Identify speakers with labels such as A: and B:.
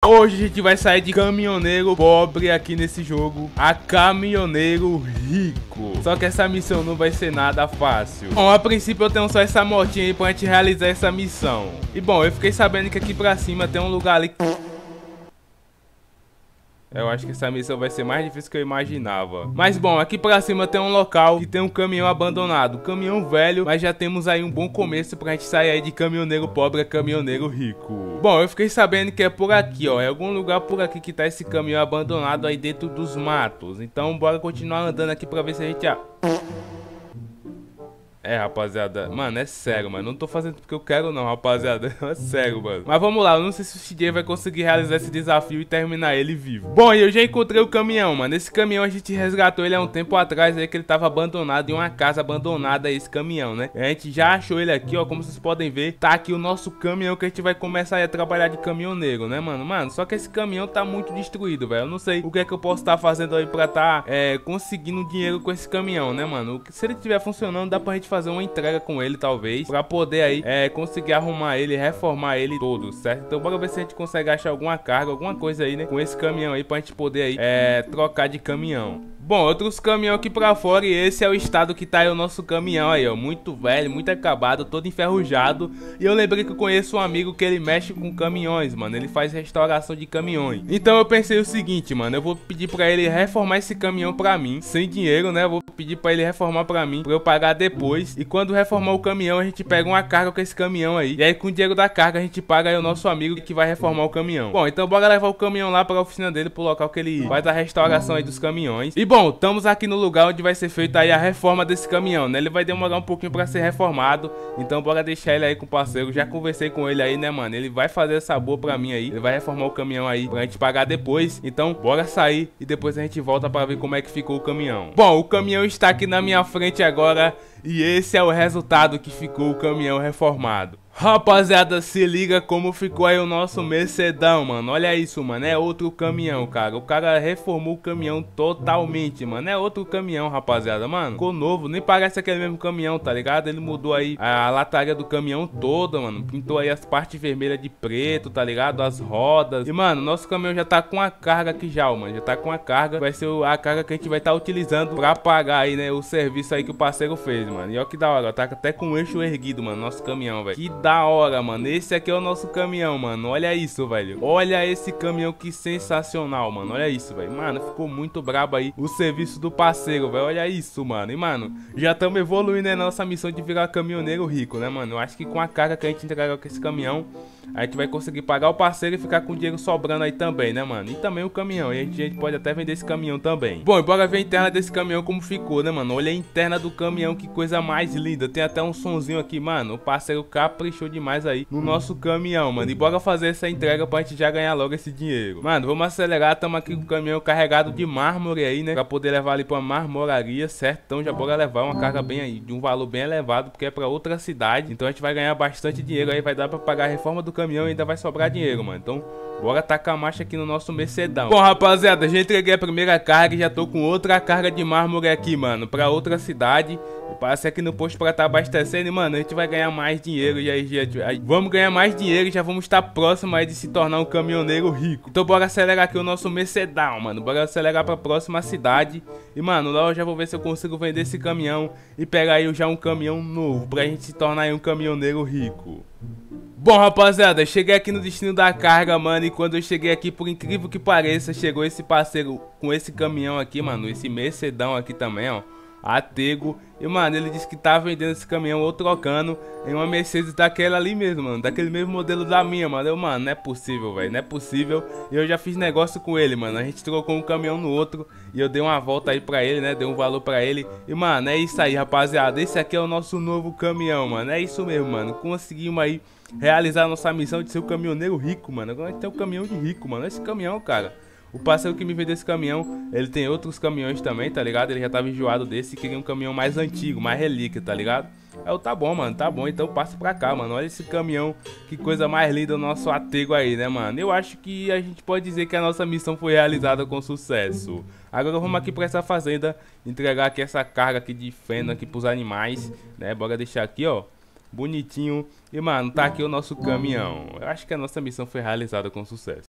A: Hoje a gente vai sair de caminhoneiro pobre aqui nesse jogo a caminhoneiro rico. Só que essa missão não vai ser nada fácil. Bom, a princípio eu tenho só essa motinha aí pra gente realizar essa missão. E bom, eu fiquei sabendo que aqui pra cima tem um lugar ali. Eu acho que essa missão vai ser mais difícil que eu imaginava. Mas bom, aqui pra cima tem um local que tem um caminhão abandonado. Caminhão velho, mas já temos aí um bom começo pra gente sair aí de caminhoneiro pobre a caminhoneiro rico. Bom, eu fiquei sabendo que é por aqui, ó. É algum lugar por aqui que tá esse caminhão abandonado aí dentro dos matos. Então bora continuar andando aqui pra ver se a gente... É, rapaziada, mano, é sério, mano, não tô fazendo porque eu quero não, rapaziada, é sério, mano. Mas vamos lá, eu não sei se o CJ vai conseguir realizar esse desafio e terminar ele vivo. Bom, eu já encontrei o caminhão, mano. Esse caminhão a gente resgatou ele há um tempo atrás aí, que ele tava abandonado em uma casa abandonada, esse caminhão, né? A gente já achou ele aqui, ó, como vocês podem ver, tá aqui o nosso caminhão que a gente vai começar aí a trabalhar de caminhoneiro, né, mano? Mano, só que esse caminhão tá muito destruído, velho. Eu não sei o que é que eu posso estar fazendo aí pra tá conseguindo dinheiro com esse caminhão, né, mano? Se ele estiver funcionando, dá pra gente fazer uma entrega com ele, talvez, pra poder aí conseguir arrumar ele, reformar ele todo, certo? Então bora ver se a gente consegue achar alguma carga, alguma coisa aí, né, com esse caminhão aí, pra gente poder aí trocar de caminhão. Bom, outros caminhão aqui pra fora, e esse é o estado que tá aí o nosso caminhão aí, ó, muito velho, muito acabado, todo enferrujado. E eu lembrei que eu conheço um amigo que ele mexe com caminhões, mano, ele faz restauração de caminhões. Então eu pensei o seguinte, mano, eu vou pedir pra ele reformar esse caminhão pra mim, sem dinheiro, né, eu vou pedir pra ele reformar pra mim, pra eu pagar depois. E quando reformar o caminhão, a gente pega uma carga com esse caminhão aí, e aí com o dinheiro da carga a gente paga aí o nosso amigo que vai reformar o caminhão. Bom, então bora levar o caminhão lá pra oficina dele, pro local que ele faz a restauração aí dos caminhões. E bom, estamos aqui no lugar onde vai ser feita aí a reforma desse caminhão, né? Ele vai demorar um pouquinho pra ser reformado, então bora deixar ele aí com o parceiro. Já conversei com ele aí, né, mano? Ele vai fazer essa boa pra mim aí, ele vai reformar o caminhão aí pra gente pagar depois. Então bora sair e depois a gente volta pra ver como é que ficou o caminhão. Bom, o caminhão está aqui na minha frente agora e esse é o resultado que ficou o caminhão reformado. Rapaziada, se liga como ficou aí o nosso Mercedão, mano. Olha isso, mano, é outro caminhão, cara. O cara reformou o caminhão totalmente, mano. É outro caminhão, rapaziada, mano. Ficou novo, nem parece aquele mesmo caminhão, tá ligado? Ele mudou aí a lataria do caminhão toda, mano. Pintou aí as partes vermelhas de preto, tá ligado? As rodas. E, mano, nosso caminhão já tá com a carga aqui já, mano. Já tá com a carga. Vai ser a carga que a gente vai estar utilizando pra pagar aí, né, o serviço aí que o parceiro fez, mano. E olha que da hora, tá até com o eixo erguido, mano, nosso caminhão, velho. Que da hora, mano. Esse aqui é o nosso caminhão, mano. Olha isso, velho. Olha esse caminhão, que sensacional, mano. Olha isso, velho. Mano, ficou muito brabo aí o serviço do parceiro, velho. Olha isso, mano. E, mano, já estamos evoluindo na nossa missão de virar caminhoneiro rico, né, mano? Eu acho que com a carga que a gente entregar com esse caminhão, a gente vai conseguir pagar o parceiro e ficar com o dinheiro sobrando aí também, né, mano? E também o caminhão. E a gente pode até vender esse caminhão também. Bom, e bora ver a interna desse caminhão como ficou, né, mano? Olha a interna do caminhão, que coisa mais linda. Tem até um sonzinho aqui, mano. O parceiro caprichou demais aí no nosso caminhão, mano. E bora fazer essa entrega pra gente já ganhar logo esse dinheiro. Mano, vamos acelerar. Tamo aqui com o caminhão carregado de mármore aí, né? Pra poder levar ali pra marmoraria, certo? Então já bora levar uma carga bem aí, de um valor bem elevado, porque é pra outra cidade. Então a gente vai ganhar bastante dinheiro aí. Vai dar pra pagar a reforma do caminhão e ainda vai sobrar dinheiro, mano. Então bora tacar a marcha aqui no nosso Mercedão. Bom, rapaziada, já entreguei a primeira carga e já tô com outra carga de mármore aqui, mano, pra outra cidade. Passei aqui no posto pra estar abastecendo e, mano, a gente vai ganhar mais dinheiro. E aí vamos ganhar mais dinheiro e já vamos estar próximo aí de se tornar um caminhoneiro rico. Então bora acelerar aqui o nosso Mercedão, mano. Bora acelerar pra próxima cidade. E, mano, lá eu já vou ver se eu consigo vender esse caminhão e pegar aí já um caminhão novo pra gente se tornar aí um caminhoneiro rico. Bom, rapaziada, cheguei aqui no destino da carga, mano. E quando eu cheguei aqui, por incrível que pareça, chegou esse parceiro com esse caminhão aqui, mano. Esse Mercedão aqui também, ó, Atego. E, mano, ele disse que tá vendendo esse caminhão ou trocando em uma Mercedes daquela ali mesmo, mano. Daquele mesmo modelo da minha, mano. Mano, não é possível, velho. Não é possível. E eu já fiz negócio com ele, mano. A gente trocou um caminhão no outro. E eu dei uma volta aí pra ele, né? Dei um valor pra ele. E, mano, é isso aí, rapaziada. Esse aqui é o nosso novo caminhão, mano. É isso mesmo, mano. Conseguimos aí realizar a nossa missão de ser um caminhoneiro rico, mano. Agora a gente tem um caminhão de rico, mano. Esse caminhão, cara, o parceiro que me vendeu esse caminhão, ele tem outros caminhões também, tá ligado? Ele já tava enjoado desse e queria um caminhão mais antigo, mais relíquia, tá ligado? Tá bom, mano, tá bom, então passa pra cá, mano. Olha esse caminhão, que coisa mais linda, o nosso Atego aí, né, mano? Eu acho que a gente pode dizer que a nossa missão foi realizada com sucesso. Agora vamos aqui pra essa fazenda, entregar aqui essa carga aqui de feno aqui pros animais, né? Bora deixar aqui, ó, bonitinho. E, mano, tá aqui o nosso caminhão. Eu acho que a nossa missão foi realizada com sucesso.